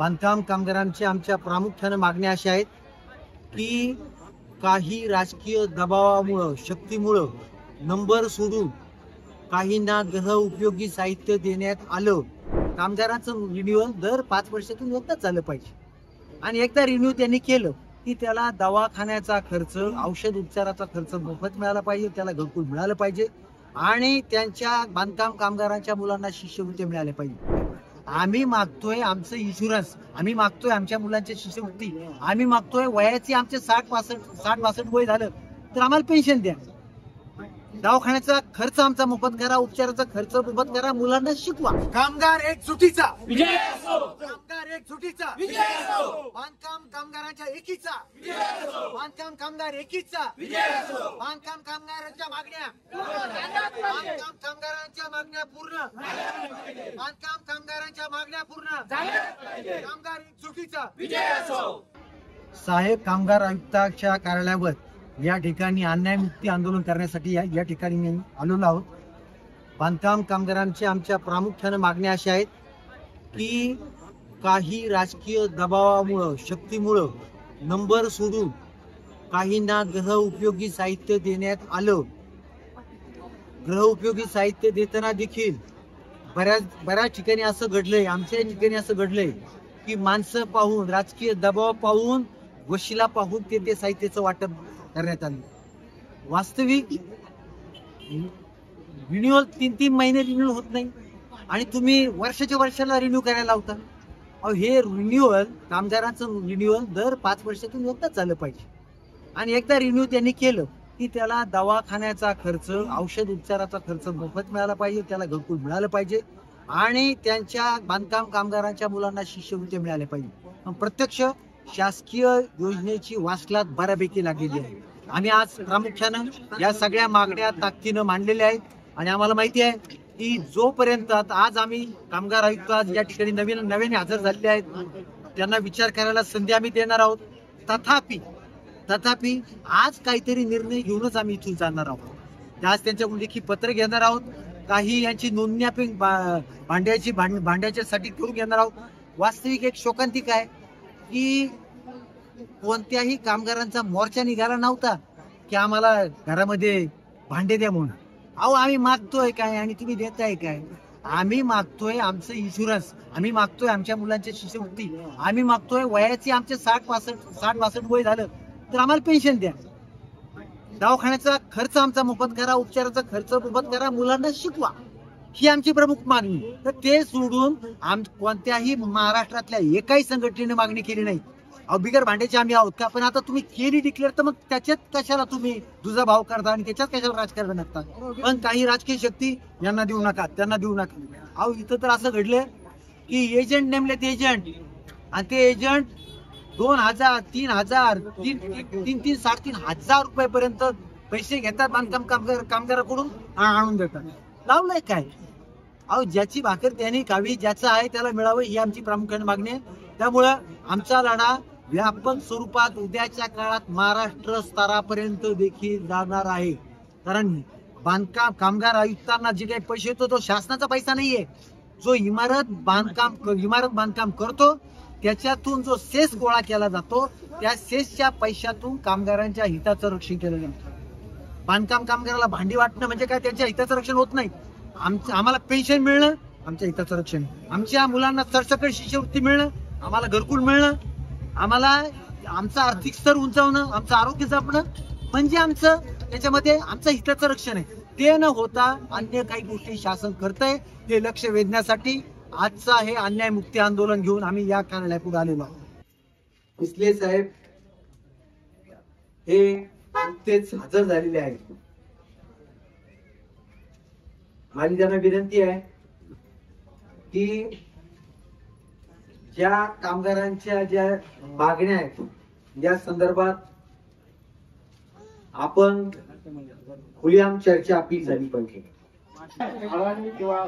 बांधकाम कामगारांच्या आमच्या प्रामुख्याने मागण्या अशा आहेत की काही राजकीय दबावामुळे शक्तीमुळे नंबर सोडून काहींना ग्रह उपयोगी साहित्य देण्यात आलं। कामगारांचं रिन्युअल दर 5 वर्षातून एकदाच झालं पाहिजे आणि एकदा रिन्यू त्यांनी केलं की त्याला दवाखान्याचा खर्च, औषध उपचाराचा खर्च मोफत मिळाला पाहिजे, त्याला घरकुल मिळालं पाहिजे आणि त्यांच्या बांधकाम कामगारांच्या मुलांना शिष्यवृत्ती मिळाली पाहिजे। आम्ही मागतोय आमचं इन्शुरन्स, आम्ही मागतोय आमच्या मुलांची शिष्यवृत्ती, आम्ही मागतोय वयाची आमचे 60-62 वय झालं तर आम्हाला पेन्शन द्या, दवाखान्याचा खर्च आमचा मोफत करा, उपचाराचा खर्च मोफत करा, मुलांना शिकवा। कामगार एकजुटीचा विजय असो, कामगार एकजुटीचा विजय असो, बांधकाम कामगारांच्या एकीचा विजय असो, बांधकाम कामगार एकीचा विजय असो, बांधकाम कामगारांच्या मागण्या, बांधकाम कामगारांच्या मागण्या पूर्ण, बांधकाम कामगारांच्या मागण्या पूर्ण, कामगार एकजुटीचा विजय असो। साहेब कामगार आयुक्ताच्या कार्यालयावर या ठिकाणी अन्यायमुक्ती आंदोलन करण्यासाठी या ठिकाणी मी आलेलो आहोत। बांधकाम कामगारांच्या आमच्या प्रामुख्याने मागण्या अशा आहेत की काही राजकीय दबावामुळे शक्तीमुळे नंबर सोडून काहींना ग्रह उपयोगी साहित्य देण्यात आलं। ग्रह उपयोगी साहित्य देताना देखील बऱ्याच ठिकाणी असं घडलंय, आमच्या ठिकाणी असं घडलंय की माणसं पाहून, राजकीय दबाव पाहून, वशिला पाहून ते साहित्याचं वाटप करण्यात आलं। वास्तविक रिन्युअल 3-3 महिने रिन्युअल होत नाही आणि तुम्ही वर्षाच्या वर्षाला रिन्यू करायला लावता। हे रिन्युअल, कामगारांचं रिन्युअल दर 5 वर्षातून एकदाच झालं पाहिजे आणि एकदा रिन्यू त्यांनी केलं की त्याला दवाखान्याचा खर्च, औषध उपचाराचा खर्च मोफत मिळाला पाहिजे, त्याला घरकुल मिळालं पाहिजे आणि त्यांच्या बांधकाम कामगारांच्या मुलांना शिष्यवृत्ती मिळाल्या पाहिजे। प्रत्यक्ष शासकीय योजनेची वासलात बऱ्यापैकी लागलेली आहे। आम्ही आज प्रामुख्यानं या सगळ्या मागण्या ताकदीनं मांडलेल्या आहेत आणि आम्हाला माहिती आहे की जोपर्यंत आज आम्ही कामगार आयुक्त आज या ठिकाणी नवीन हजर झालेले आहेत, त्यांना विचार करायला संधी आम्ही देणार आहोत। तथापि आज काहीतरी निर्णय घेऊनच आम्ही इथून जाणार आहोत। आज त्यांच्याकडून लेखी पत्र घेणार आहोत, काही यांची नोंदणी भांड्याच्यासाठी करून घेणार आहोत। वास्तविक एक शोकांतिका आहे की कोणत्याही कामगारांचा मोर्चा निघाला नव्हता की आम्हाला घरामध्ये भांडे द्या म्हणून। आम्ही मागतोय काय आणि तुम्ही देताय काय? आम्ही मागतोय आमचं इन्शुरन्स, आम्ही मागतोय आमच्या मुलांची शिष्यवृत्ती, आम्ही मागतोय वयाची आमचे 60-62 वय झालं तर आम्हाला पेन्शन द्या, दवाखान्याचा खर्च आमचा मोफत करा, उपचाराचा खर्च मोफत करा, मुलांना शिकवा। ही आमची प्रमुख मागणी। तर ते सोडून कोणत्याही महाराष्ट्रातल्या एकाही संघटनेने मागणी केली नाही। बिगर भांड्याचे आम्ही आहोत का? पण आता तुम्ही केली डिक्लेअर तर मग त्याच्यात कशाला तुम्ही तुझा भाव करता आणि त्याच्यात कशाला राजकारण नसता? पण काही राजकीय शक्ती यांना देऊ नका, त्यांना देऊ नका। इथं तर असं घडलंय की एजंट नेमलेत, एजंट, आणि ते एजंट 2,000, 3,000, 3,000-3,500 रुपयापर्यंत पैसे घेतात बांधकाम कामगाराकडून आणून देतात। लावलंय काय? ज्याची भाकर त्याने खावी, ज्याचं आहे त्याला मिळावं, ही आमची प्रामुख्याने मागणी आहे। त्यामुळं आमचा लढा व्यापक स्वरूपात उद्याच्या काळात महाराष्ट्र स्तरापर्यंत देखील जाणार आहे। कारण बांधकाम कामगार आयुक्तांना जे काही पैसे येतो तो शासनाचा पैसा नाहीये। जो इमारत बांधकाम करतो त्याच्यातून जो सेस गोळा केला जातो, त्या सेसच्या पैशातून कामगारांच्या हिताचं रक्षण केलं जातं। बांधकाम कामगाराला भांडी वाटणं म्हणजे काय त्यांच्या हिताचं रक्षण होत नाही। आम्हाला पेन्शन मिळणं आमच्या हिताचं रक्षण, आमच्या मुलांना सरसकट शिष्यवृत्ती मिळणं, आम्हाला घरकुल मिळणं, आम्हाला आमचं आर्थिक स्तर उंचावणं, आमचं आरोग्य जपणं म्हणजे आमचं त्याच्यामध्ये आमचं हिताचं रक्षण आहे। ते न होता अन्य काही गोष्टी शासन करतंय, ते लक्ष वेधण्यासाठी आजचा हे अन्यायमुक्ती आंदोलन घेऊन आम्ही या कार्यालयापुढे आलेलो आहोत। इसले साहेब हे नुकतेच हजर झालेले आहेत। माझी त्यांना विनंती आहे की ज्या कामगारांच्या ज्या मागण्या आहेत या संदर्भात आपण खुलेआम चर्चा आपली झाली पाहिजे। किंवा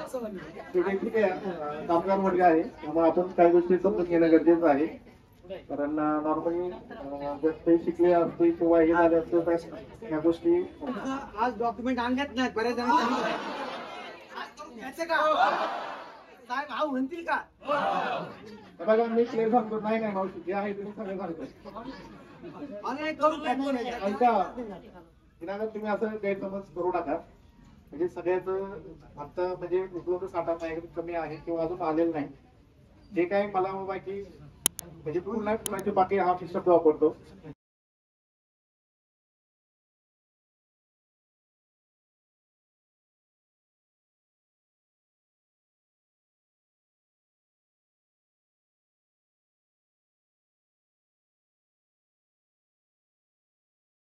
कामगार वर्ग आहे त्यामुळे आपण काही गोष्टी समजून घेणं गरजेचं आहे। कारण नॉर्मली ते शिकले असते किंवा हे झाले असते या गोष्टी आज डॉक्युमेंट आणण्यात नाही बऱ्याच जणांनी साहेब हा म्हणतील का? हे बघा मी क्लिअर सांगतो, नाही नाही मावशी जे आहे तुम्ही सगळं सांगतो. आणि करू काय? ऐका विनायक, तुम्ही असं गैरसमज करू नका. म्हणजे सगळ्याच आता म्हणजे उपलब्ध साठा माझ्याकडे कमी आहे किंवा अजून आलेलं नाही. जे काय मला बाकी म्हणजे पूर्ण बाकी हा शब्द वापरतो